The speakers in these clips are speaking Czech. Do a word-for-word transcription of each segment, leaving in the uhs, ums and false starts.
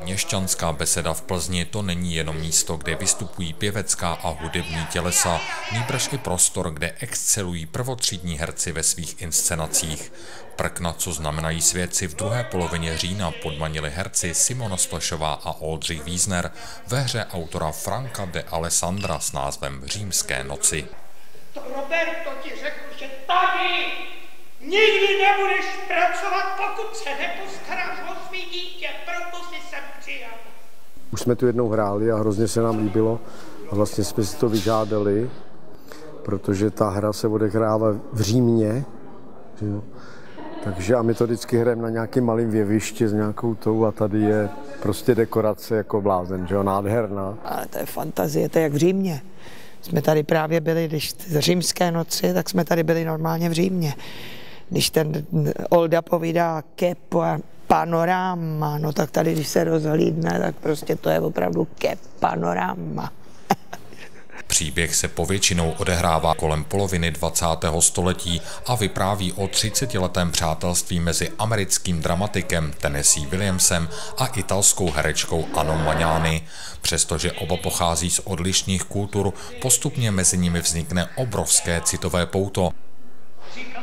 Měšťanská beseda v Plzni to není jenom místo, kde vystupují pěvecká a hudební tělesa, nýbrž i prostor, kde excelují prvotřídní herci ve svých inscenacích. Prkna, co znamenají svědci, v druhé polovině října podmanili herci Simona Stašová a Oldřich Wiesner ve hře autora Franka de Alessandra s názvem Římské noci. To Roberto ti řekl, že tady nikdy nebudeš pracovat, pokud se nepostaráš o svý dítě, proto si sem přijel. Už jsme tu jednou hráli a hrozně se nám líbilo a vlastně jsme si to vyžádali, protože ta hra se odehrává v Římě, jo. Takže a my to vždycky hrajeme na nějakém malém věvišti s nějakou tou a tady je prostě dekorace jako blázen, že jo, nádherná. Ale to je fantazie, to je jak v Římě. Jsme tady právě byli, když z Římské noci, tak jsme tady byli normálně v Římě. Když ten Olda povídá ke panoráma, no tak tady, když se rozhlídne, tak prostě to je opravdu ke panoráma. Příběh se povětšinou odehrává kolem poloviny dvacátého století a vypráví o třicetiletém přátelství mezi americkým dramatikem Tennessee Williamsem a italskou herečkou Annou Magnani. Přestože oba pochází z odlišných kultur, postupně mezi nimi vznikne obrovské citové pouto. Říkali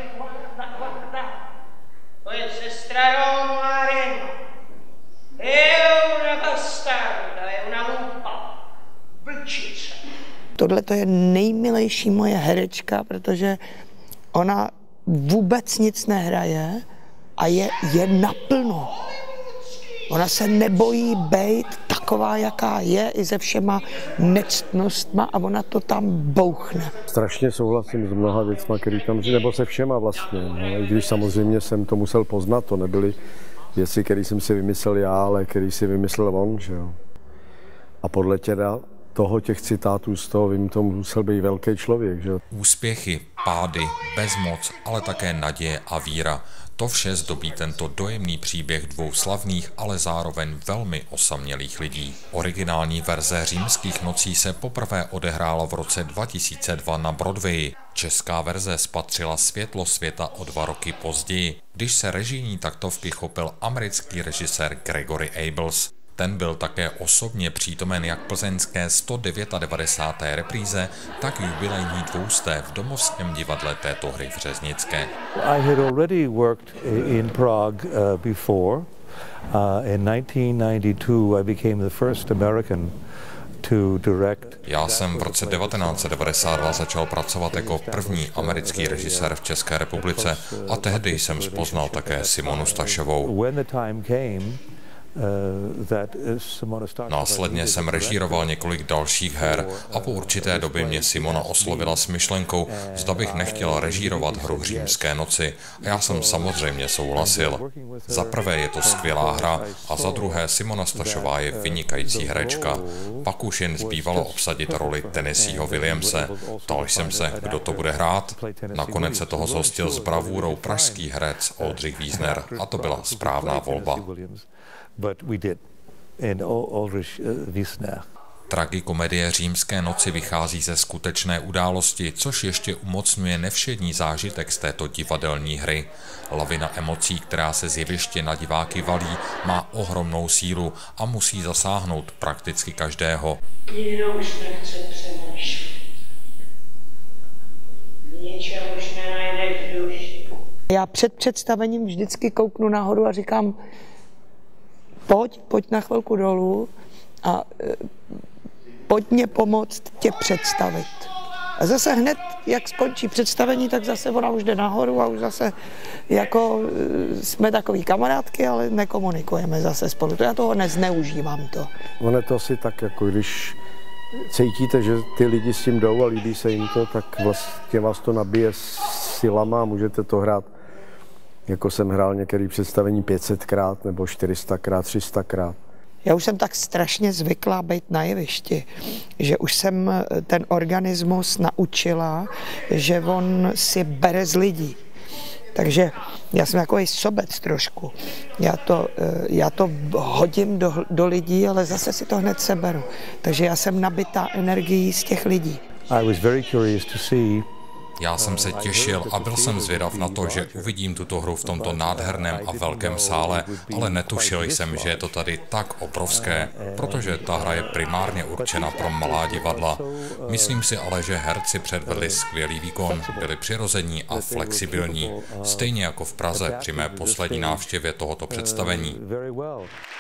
to je sestra Romarina. Je una bastarda, je una lupa. Vlčice. Tohle to je nejmilejší moje herečka, protože ona vůbec nic nehraje a je, je naplno. Ona se nebojí bejt taková, jaká je, i se všema nectnostma a ona to tam bouchne. Strašně souhlasím s mnoha věcma, který tam, nebo se všema vlastně. No, i když samozřejmě jsem to musel poznat, to nebyly věci, které jsem si vymyslel já, ale který si vymyslel on, že jo. A podle těda toho těch citátů z toho vím, to musel být velký člověk. Že? Úspěchy, pády, bezmoc, ale také naděje a víra. To vše zdobí tento dojemný příběh dvou slavných, ale zároveň velmi osamělých lidí. Originální verze Římských nocí se poprvé odehrála v roce dva tisíce dva na Broadwayi. Česká verze spatřila světlo světa o dva roky později, když se režijní taktovky chopil americký režisér Gregory Abels. Ten byl také osobně přítomen jak plzeňské sto deváté repríze, tak jubilejní dvousté v domovském divadle této hry v Řeznické. I had already worked in Prague uh, before. Uh, in nineteen ninety-two I became the first American to direct. Já jsem v roce devatenáct set devadesát dva začal pracovat jako první americký režisér v České republice a tehdy jsem spoznal také Simonu Stašovou. Následně jsem režíroval několik dalších her a po určité době mě Simona oslovila s myšlenkou, zda bych nechtěl režírovat hru Římské noci. A já jsem samozřejmě souhlasil. Za prvé je to skvělá hra a za druhé Simona Stašová je vynikající herečka. Pak už jen zbývalo obsadit roli Tennesseeho Williamse. Ptal jsem se, kdo to bude hrát. Nakonec se toho zhostil s bravůrou pražský herec Oldřich Wiesner a to byla správná volba. But we did in Oldřich Wiesner. Tragikomedie Římské noci vychází ze skutečné události, což ještě umocňuje nevšední zážitek z této divadelní hry. Lavina emocí, která se z jeviště na diváky valí, má ohromnou sílu a musí zasáhnout prakticky každého. Nikdo už nechce přemýšlet. Ničem už nenajdeš duši. Já před představením vždycky kouknu nahoru a říkám, pojď, pojď na chvilku dolů a e, pojď mě pomoct tě představit. A zase hned, jak skončí představení, tak zase ona už jde nahoru a už zase jako e, jsme takový kamarádky, ale nekomunikujeme zase spolu. To já toho nezneužívám to. Ono je to asi tak, jako když cítíte, že ty lidi s tím jdou a líbí se jim to, tak vlastně vás to nabije silama a můžete to hrát. Jako jsem hrál některé představení pět set krát nebo čtyři sta krát, tři sta krát. Já už jsem tak strašně zvyklá být na jevišti, že už jsem ten organismus naučila, že on si bere z lidí. Takže já jsem takový sobec trošku. Já to, já to hodím do, do lidí, ale zase si to hned seberu. Takže já jsem nabitá energií z těch lidí. I was very curious to see Já jsem se těšil a byl jsem zvědav na to, že uvidím tuto hru v tomto nádherném a velkém sále, ale netušil jsem, že je to tady tak obrovské, protože ta hra je primárně určena pro malá divadla. Myslím si ale, že herci předvedli skvělý výkon, byli přirození a flexibilní, stejně jako v Praze při mé poslední návštěvě tohoto představení.